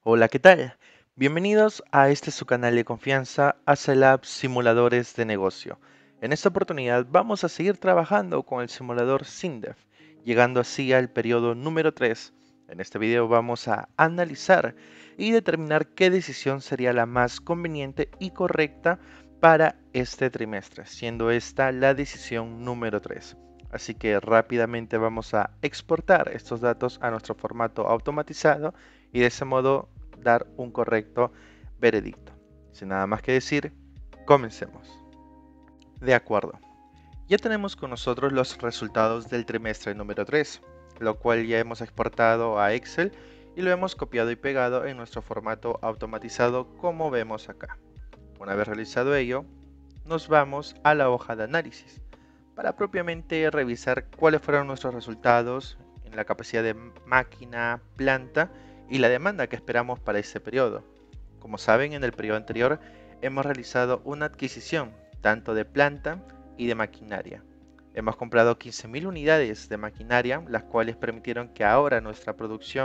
Hola, ¿qué tal? Bienvenidos a este su canal de confianza, ACELAB Simuladores de Negocio. En esta oportunidad vamos a seguir trabajando con el simulador SINDEF, llegando así al periodo número 3. En este video vamos a analizar y determinar qué decisión sería la más conveniente y correcta para este trimestre, siendo esta la decisión número 3. Así que rápidamente vamos a exportar estos datos a nuestro formato automatizado y de ese modo dar un correcto veredicto. Sin nada más que decir, comencemos. De acuerdo. Ya tenemos con nosotros los resultados del trimestre número 3, lo cual ya hemos exportado a Excel y lo hemos copiado y pegado en nuestro formato automatizado como vemos acá. Una vez realizado ello, nos vamos a la hoja de análisis para propiamente revisar cuáles fueron nuestros resultados en la capacidad de máquina, planta y la demanda que esperamos para ese periodo. Como saben, en el periodo anterior hemos realizado una adquisición tanto de planta y de maquinaria. Hemos comprado 15.000 unidades de maquinaria, las cuales permitieron que ahora nuestra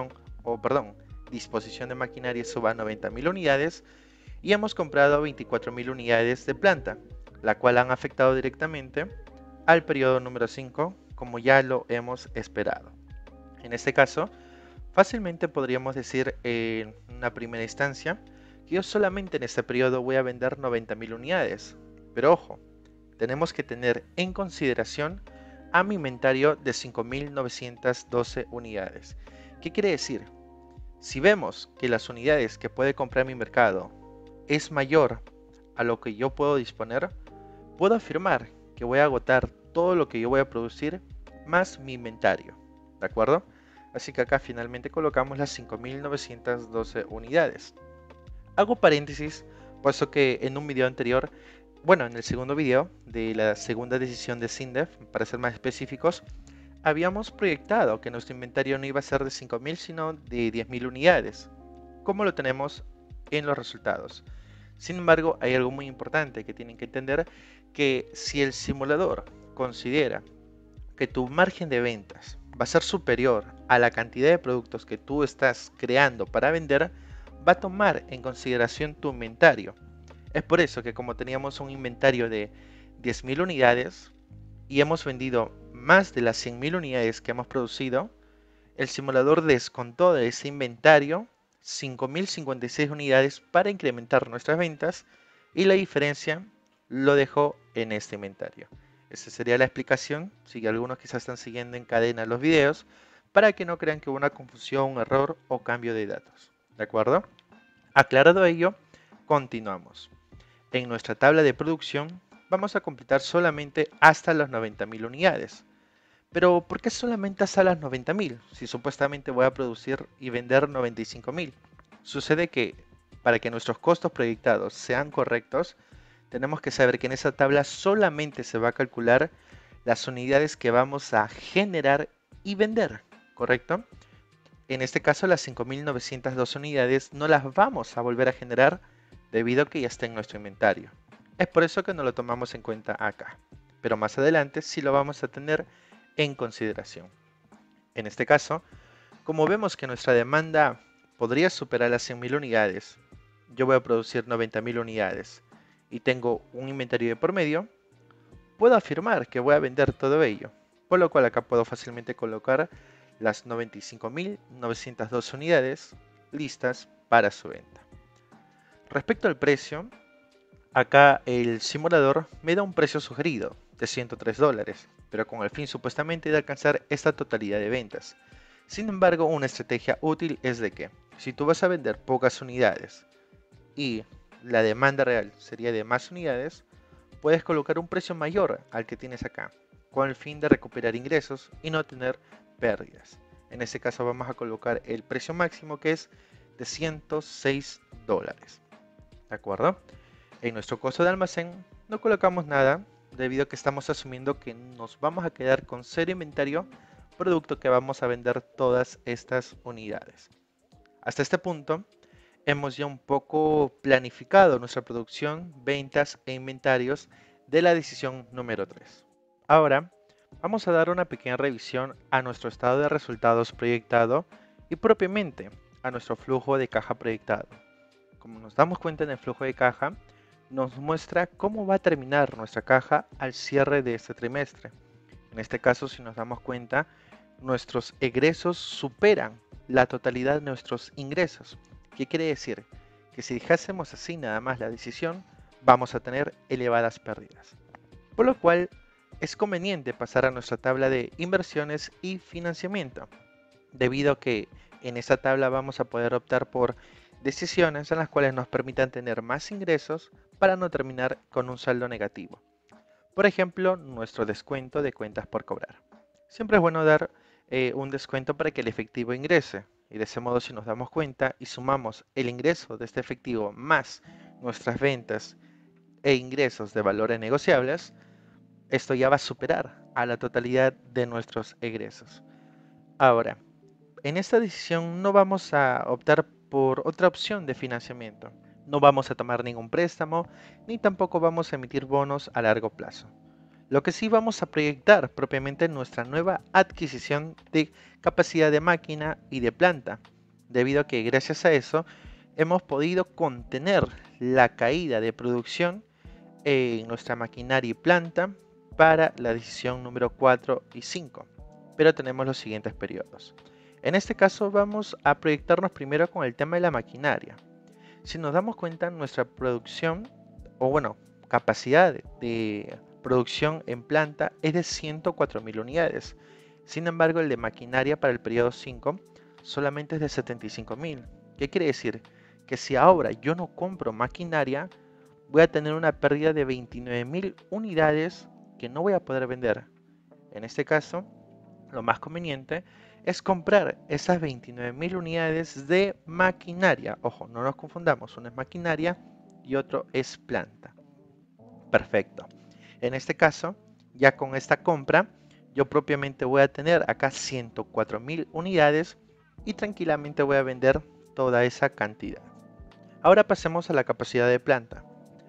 disposición de maquinaria suba a 90.000 unidades y hemos comprado 24.000 unidades de planta, la cual han afectado directamente al periodo número 5, como ya lo hemos esperado. En este caso, fácilmente podríamos decir en una primera instancia que yo solamente en este periodo voy a vender 90.000 unidades. Pero ojo, tenemos que tener en consideración a mi inventario de 5.912 unidades. ¿Qué quiere decir? Si vemos que las unidades que puede comprar mi mercado es mayor a lo que yo puedo disponer, puedo afirmar que voy a agotar todo lo que yo voy a producir más mi inventario, ¿de acuerdo? Así que acá finalmente colocamos las 5.912 unidades. Hago paréntesis, puesto que en un video anterior, en el segundo video de la segunda decisión de SINDEF, para ser más específicos, habíamos proyectado que nuestro inventario no iba a ser de 5.000 sino de 10.000 unidades, como lo tenemos en los resultados. Sin embargo, hay algo muy importante que tienen que entender, que si el simulador considera que tu margen de ventas va a ser superior a la cantidad de productos que tú estás creando para vender, va a tomar en consideración tu inventario. Es por eso que como teníamos un inventario de 10.000 unidades y hemos vendido más de las 100.000 unidades que hemos producido, el simulador descontó de ese inventario 5.056 unidades para incrementar nuestras ventas y la diferencia lo dejó en este inventario. Esa sería la explicación, si algunos quizás están siguiendo en cadena los videos, para que no crean que hubo una confusión, un error o cambio de datos. ¿De acuerdo? Aclarado ello, continuamos. En nuestra tabla de producción vamos a completar solamente hasta las 90.000 unidades. Pero ¿por qué solamente hasta las 90.000? Si supuestamente voy a producir y vender 95.000. Sucede que para que nuestros costos proyectados sean correctos, tenemos que saber que en esa tabla solamente se va a calcular las unidades que vamos a generar y vender, ¿correcto? En este caso las 5.902 unidades no las vamos a volver a generar debido a que ya está en nuestro inventario. Es por eso que no lo tomamos en cuenta acá, pero más adelante sí lo vamos a tener en consideración. En este caso, como vemos que nuestra demanda podría superar las 100.000 unidades, yo voy a producir 90.000 unidades y tengo un inventario de por medio, puedo afirmar que voy a vender todo ello, por lo cual acá puedo fácilmente colocar las 95.902 unidades listas para su venta. Respecto al precio, acá el simulador me da un precio sugerido de $103, pero con el fin supuestamente de alcanzar esta totalidad de ventas. Sin embargo, una estrategia útil es de que, si tú vas a vender pocas unidades y la demanda real sería de más unidades, puedes colocar un precio mayor al que tienes acá, con el fin de recuperar ingresos y no tener pérdidas. En este caso vamos a colocar el precio máximo, que es de $106. ¿De acuerdo? En nuestro costo de almacén no colocamos nada, debido a que estamos asumiendo que nos vamos a quedar con cero inventario, producto que vamos a vender todas estas unidades. Hasta este punto hemos ya un poco planificado nuestra producción, ventas e inventarios de la decisión número 3. Ahora vamos a dar una pequeña revisión a nuestro estado de resultados proyectado y propiamente a nuestro flujo de caja proyectado. Como nos damos cuenta en el flujo de caja, nos muestra cómo va a terminar nuestra caja al cierre de este trimestre. En este caso, si nos damos cuenta, nuestros egresos superan la totalidad de nuestros ingresos. ¿Qué quiere decir? Que si dejásemos así nada más la decisión, vamos a tener elevadas pérdidas. Por lo cual, es conveniente pasar a nuestra tabla de inversiones y financiamiento, debido a que en esa tabla vamos a poder optar por decisiones en las cuales nos permitan tener más ingresos para no terminar con un saldo negativo. Por ejemplo, nuestro descuento de cuentas por cobrar. Siempre es bueno dar un descuento para que el efectivo ingrese. Y de ese modo, si nos damos cuenta y sumamos el ingreso de este efectivo más nuestras ventas e ingresos de valores negociables, esto ya va a superar a la totalidad de nuestros egresos. Ahora, en esta decisión no vamos a optar por otra opción de financiamiento. No vamos a tomar ningún préstamo, ni tampoco vamos a emitir bonos a largo plazo. Lo que sí vamos a proyectar propiamente nuestra nueva adquisición de capacidad de máquina y de planta, debido a que gracias a eso hemos podido contener la caída de producción en nuestra maquinaria y planta para la decisión número 4 y 5. Pero tenemos los siguientes periodos. En este caso vamos a proyectarnos primero con el tema de la maquinaria. Si nos damos cuenta, nuestra producción, o bueno, capacidad de producción en planta es de 104.000 unidades. Sin embargo, el de maquinaria para el periodo 5 solamente es de 75.000. ¿Qué quiere decir? Que si ahora yo no compro maquinaria, voy a tener una pérdida de 29.000 unidades que no voy a poder vender. En este caso, lo más conveniente es comprar esas 29.000 unidades de maquinaria. Ojo, no nos confundamos, uno es maquinaria y otro es planta. Perfecto. En este caso, ya con esta compra, yo propiamente voy a tener acá 104.000 unidades y tranquilamente voy a vender toda esa cantidad. Ahora pasemos a la capacidad de planta.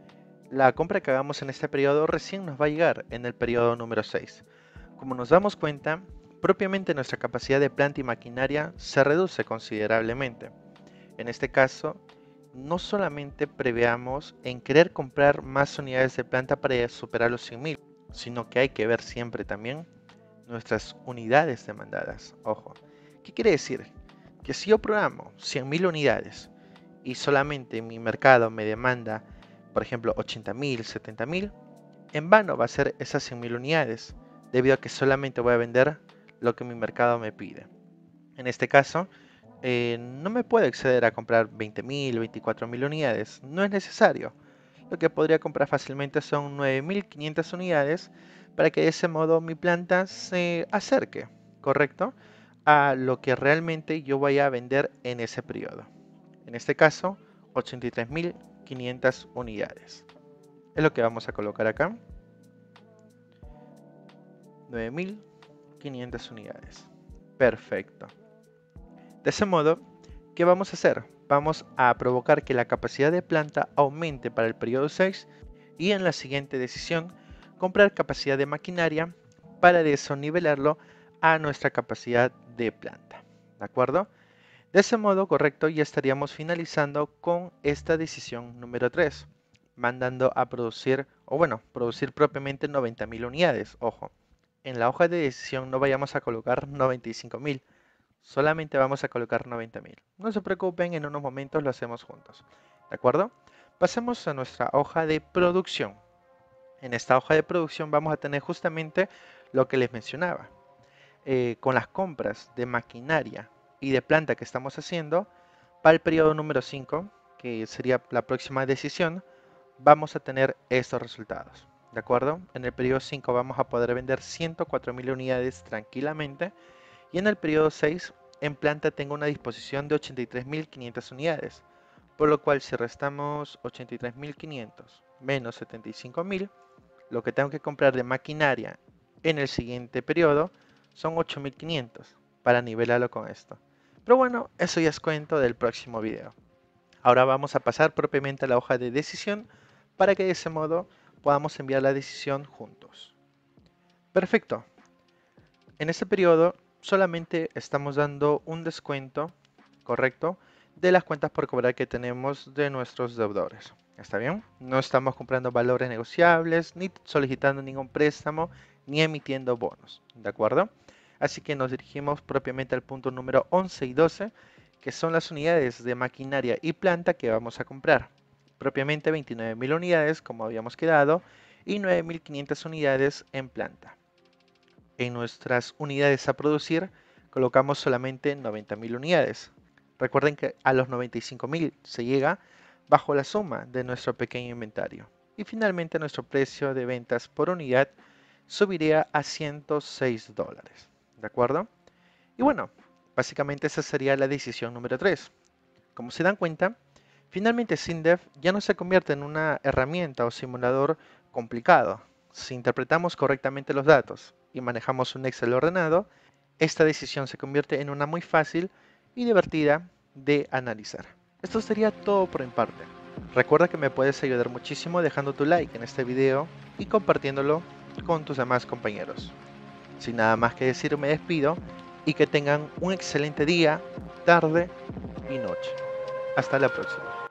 La compra que hagamos en este periodo recién nos va a llegar en el periodo número 6. Como nos damos cuenta, propiamente nuestra capacidad de planta y maquinaria se reduce considerablemente. En este caso, no solamente preveamos en querer comprar más unidades de planta para superar los 100.000, sino que hay que ver siempre también nuestras unidades demandadas. Ojo, ¿qué quiere decir? Que si yo programo 100.000 unidades y solamente mi mercado me demanda, por ejemplo, 80.000, 70.000, en vano va a ser esas 100.000 unidades, debido a que solamente voy a vender lo que mi mercado me pide. En este caso, no me puedo exceder a comprar 20.000, 24.000 unidades, no es necesario. Lo que podría comprar fácilmente son 9.500 unidades para que de ese modo mi planta se acerque, ¿correcto?, a lo que realmente yo vaya a vender en ese periodo. En este caso, 83.500 unidades. Es lo que vamos a colocar acá. 9.500 unidades. Perfecto. De ese modo, ¿qué vamos a hacer? Vamos a provocar que la capacidad de planta aumente para el periodo 6 y en la siguiente decisión comprar capacidad de maquinaria para de eso nivelarlo a nuestra capacidad de planta. ¿De acuerdo? De ese modo, correcto, ya estaríamos finalizando con esta decisión número 3, mandando a producir, o bueno, producir propiamente 90.000 unidades. Ojo, en la hoja de decisión no vayamos a colocar 95.000, solamente vamos a colocar 90.000. No se preocupen, en unos momentos lo hacemos juntos. ¿De acuerdo? Pasemos a nuestra hoja de producción. En esta hoja de producción vamos a tener justamente lo que les mencionaba. Con las compras de maquinaria y de planta que estamos haciendo, para el periodo número 5, que sería la próxima decisión, vamos a tener estos resultados. ¿De acuerdo? En el periodo 5 vamos a poder vender 104.000 unidades tranquilamente. Y en el periodo 6, en planta tengo una disposición de 83.500 unidades. Por lo cual, si restamos 83.500 menos 75.000, lo que tengo que comprar de maquinaria en el siguiente periodo son 8.500 para nivelarlo con esto. Pero bueno, eso ya es cuento del próximo video. Ahora vamos a pasar propiamente a la hoja de decisión para que de ese modo podamos enviar la decisión juntos. Perfecto. En este periodo solamente estamos dando un descuento, correcto, de las cuentas por cobrar que tenemos de nuestros deudores. ¿Está bien? No estamos comprando valores negociables, ni solicitando ningún préstamo, ni emitiendo bonos. ¿De acuerdo? Así que nos dirigimos propiamente al punto número 11 y 12, que son las unidades de maquinaria y planta que vamos a comprar. Propiamente 29.000 unidades, como habíamos quedado, y 9.500 unidades en planta. En nuestras unidades a producir, colocamos solamente 90.000 unidades. Recuerden que a los 95.000 se llega bajo la suma de nuestro pequeño inventario. Y finalmente nuestro precio de ventas por unidad subiría a $106. ¿De acuerdo? Y bueno, básicamente esa sería la decisión número 3. Como se dan cuenta, finalmente SINDEF ya no se convierte en una herramienta o simulador complicado. Si interpretamos correctamente los datos y manejamos un Excel ordenado, esta decisión se convierte en una muy fácil y divertida de analizar. Esto sería todo por mi parte. Recuerda que me puedes ayudar muchísimo dejando tu like en este video y compartiéndolo con tus demás compañeros. Sin nada más que decir, me despido y que tengan un excelente día, tarde y noche. Hasta la próxima.